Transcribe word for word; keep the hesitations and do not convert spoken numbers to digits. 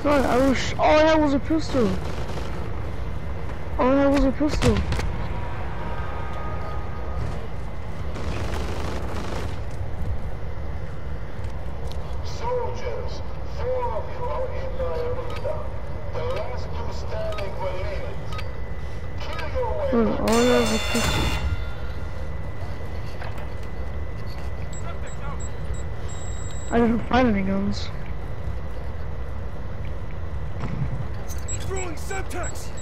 God, I was. All I had was a pistol. All I had was a pistol. Soldiers, four of you are in my arena. The last two standing will lead it. Kill your way. God, all I had was a pistol. I didn't find any guns. Throwing Semtex!